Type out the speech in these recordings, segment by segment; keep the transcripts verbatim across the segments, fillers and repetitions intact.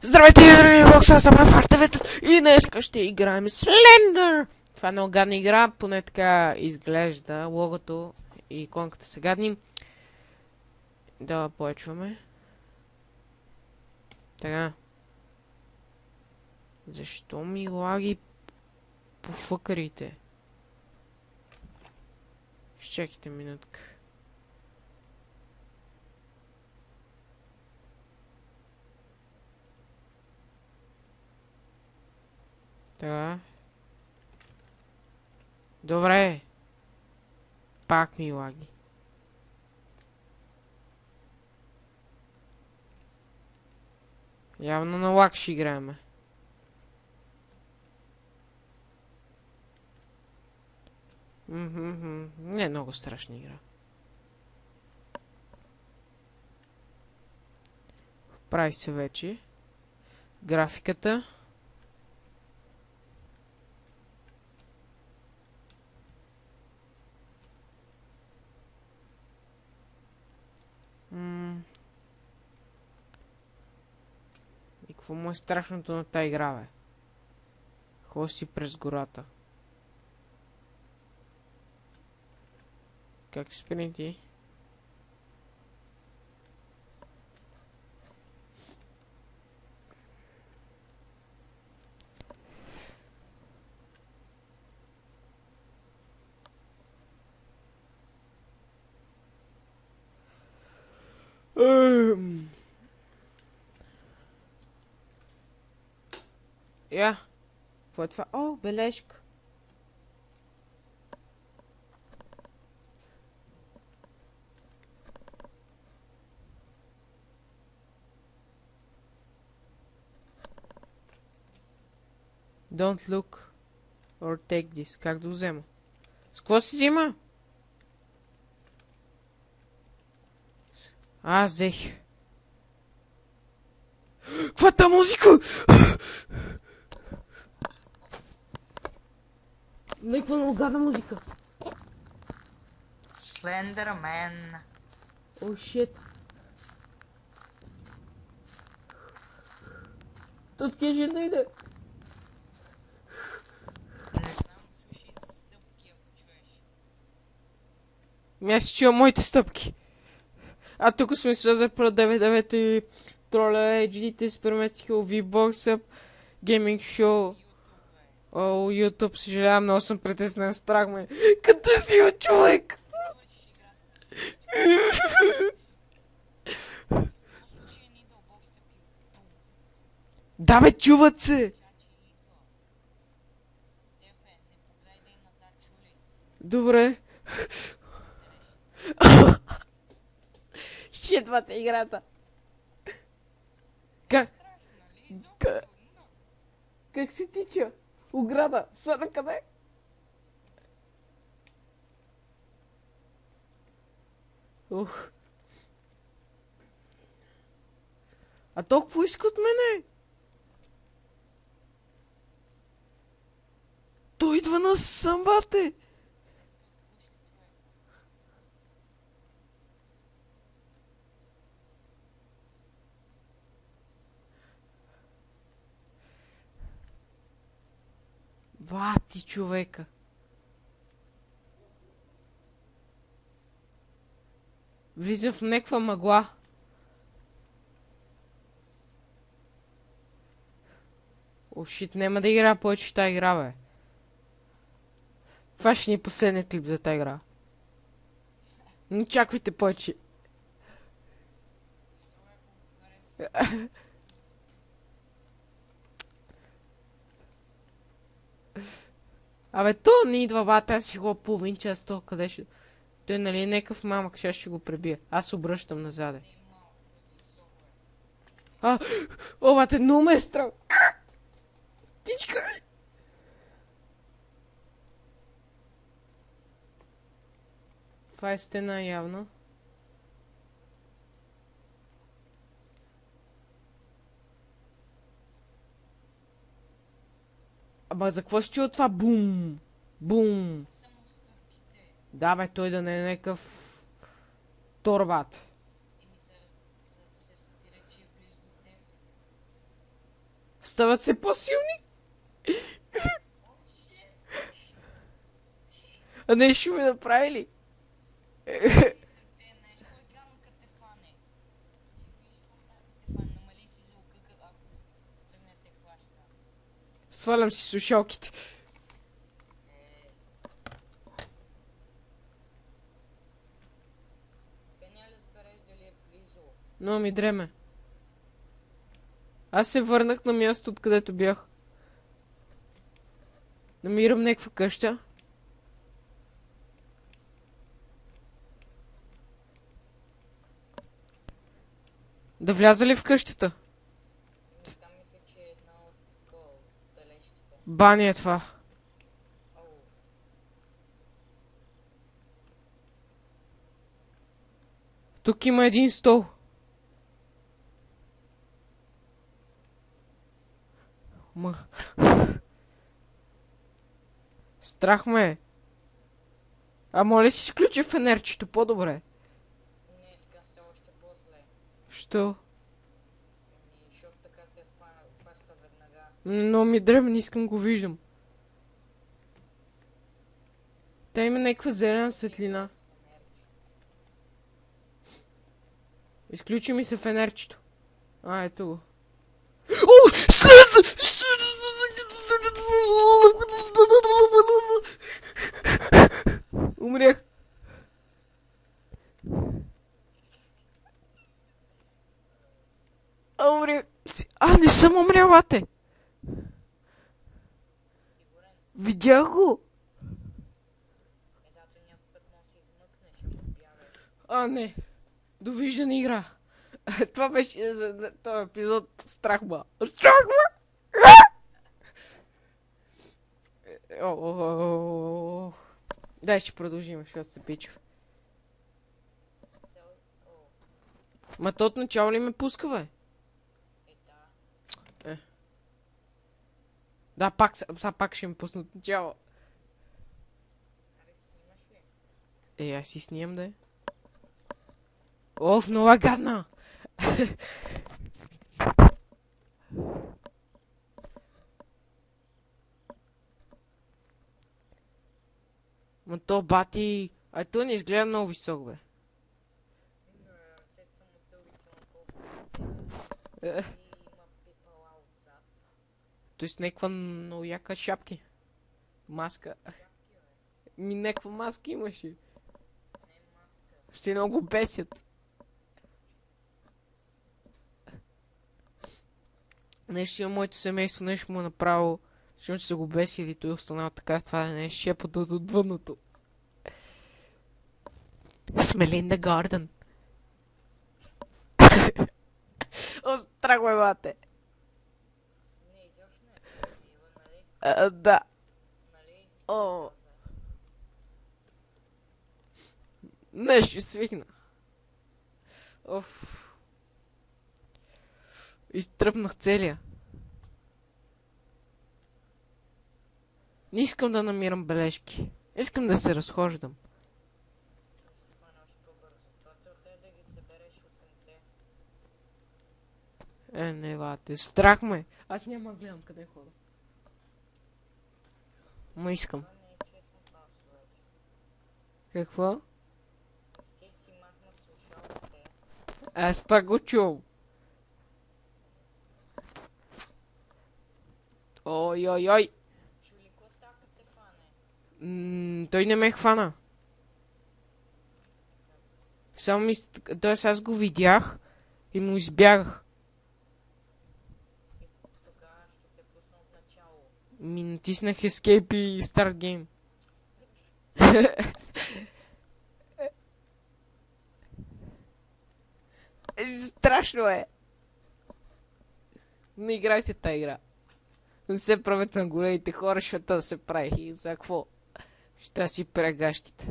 Здравейте, драги бокса, аз съм Фартеветът и днеска ще играем Slender! Това е много гадна игра, поне така изглежда логото и иконката са гадни. Да, почваме. Така. Защо ми лаги по фъкарите? Изчакайте минутка. Така. Добре. Пак ми лаги. Явно на лак ще играем. Мхм, не е много страшна игра. Прави се вече. Графиката. М И какво му е страшното на тази игра, бе? Ходи си през гората. Как спри ти? Я. Какво е това? О, бележка. Don't look or take this. Как да го взема? С какво се взима? А, взех. Каква е та музика? Някаква много гадна музика. Слендермен. О, шит. Тут кежи дойде. Не знам, слушай за стъпки, ако чуеш. Аз си чуя моите стъпки. А тук сме с про девет девет и Троля Ейч Ди се преместиха в V-Box Up Gaming Show. О, YouTube, съжалявам, много съм притеснен, страх ме. Къде си от човек? Да бе, чуват се! Добре. Шитвате играта. Как? Как? Как се тича? Ограда. Са на къде? Ух. А толкова иска от мене? Той идва на самбате. Бати човека. Влиза в някаква мъгла. О, шит, няма да игра повече в тази игра, бе. Това ще ни е последният клип за тази игра. Не чаквайте повече. Абе, то не идва, бата, аз си го половин час, то къде ще... Той нали е някакъв мамък, сега ще го пребия. Аз обръщам назаде. А, о, бате, много ме е страх. Тичка! Това е стена явно. Ама за какво се чува това? Бум! Бум! Да бе, той да не е някакъв торбат. Стават се по-силни. А не ще ми направили. Те нещо по-екрано като те фане. Ще видиш какво става като те фане. Намали си звука, като ако тръгне те хваща. Свалям си слушалките. Те няма ли да разбереш дали е близо? Но ми дреме. Аз се върнах на място, откъдето бях. Намирам някаква къща. Да вляза ли в къщата? Ами там мисля, че е една от такова, бележките. Бани е това. Оу. Тук има един стол. Ма. Страх ме е. А моля си изключи фенерчето, по-добре. Не, така става още по-зле. Що? Ами, защото така те хвана- хваща веднага. Но ми дреме, не искам го виждам. Та има някаква зелена светлина. Изключи ми се фенерчето. А, ето го. О, след! Умрях. А, умрях. А, не съм умрял, бате. Сигурен? Видях го. Е, да, то някой път може да се измъкнеш, ако бягаш. А, не. Довиждане игра. Това беше за този епизод. Страх ма. Страх ма! О, о, о, о. Дай ще продължим, защото се пичав. Цел... О, Ма то от начало ли ме пуска, бе? е, да. Да, пак, са- са пак ще ме пусна от начало. Аре, снимаш ли? Е, аз си снимам, да е. Оф, много е гадна! Ма то бати... А то не изгледа много висок, бе. Не, ръцете са му дълги, са на колко. Е, И има пипала отзад. той с някаква много яка шапки. Маска. Шапки, бе. Ми някаква маска имаше. Не е маска. Ще много бесят. Нещо има моето семейство, нещо му е направило. Защото са го бесили, той е останал така, това не е шепото от вънното. Смелинда Гордън. О, страх ме, бате. Не, изобщо не е справедливо, нали? А, да. Нали? О. Нещо свикна. Оф. Изтръпнах целия. Не искам да намирам бележки. Искам да се разхождам. Ще хвана още по-бързо. Това целта е да ги събереш осемте. Е, не, бате. Страх ме. Аз няма да гледам къде хода. Ма искам. Това не е честно пасвач. Какво? Стига си махна слушалките. Аз пак го чувам. Ой, ой, ой. Чули, какво става като те фане? М, той не ме хвана. Само ми... Тоест аз го видях и му избягах. И тогава ще те пусна от начало. Ми натиснах Escape и Start Game. Страшно е. Не играйте тази игра. Не се правете на големите хора, света да се прави. И за какво? Ще си прегащите.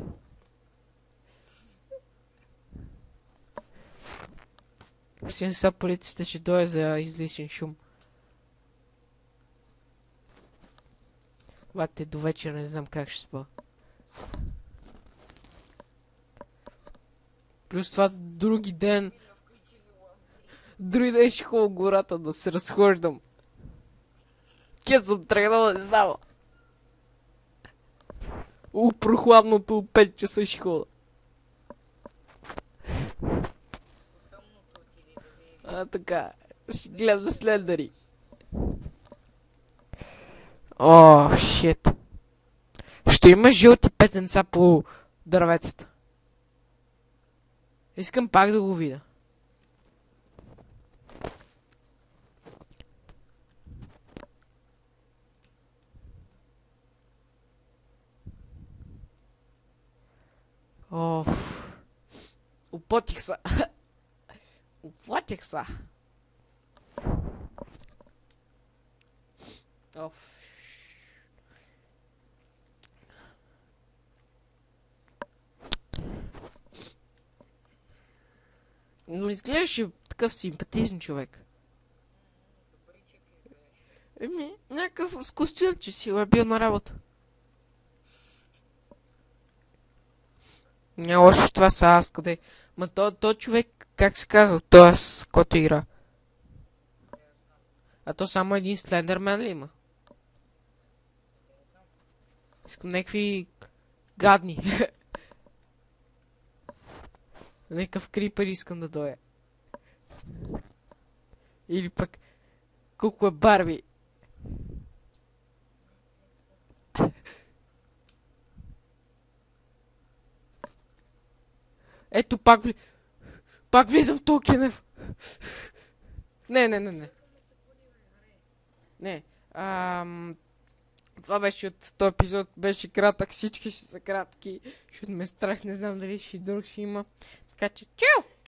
Сигурно сега полицията ще дойде за излишен шум. Бате, до вечера не знам как ще спа. Плюс това други ден. Други ден ще ходя в гората да се разхождам. Хе съм тръгнал, не знам. У, прохладното пет часа ще хода. Тъмното отиди да видиш. А, така. Ще гледам за слендъри. О, шит. Ще има жълти петенца по дърветата. Искам пак да го видя. Оф. Употих се. Употих се. Оф. Но изглеждаше такъв симпатичен човек. Добричък изглеждаш. Еми, някакъв с костюмче си е бил на работа. Няма лошо, че това са аз къде. Ма то, то човек, как се казва, то аз, който игра. Не знам. А то само един Слендермен ли има? Не знам. Искам някакви гадни. Някакъв крипър искам да дойде. Или пък колко е Барби. Ето пак вли... Пак влиза в Токенев. Не, не, не, не. Не. Ам... Това беше от този епизод. Беше кратък. Всички ще са кратки. Защото ме страх. Не знам дали ще и друг ще има. Така че, чао!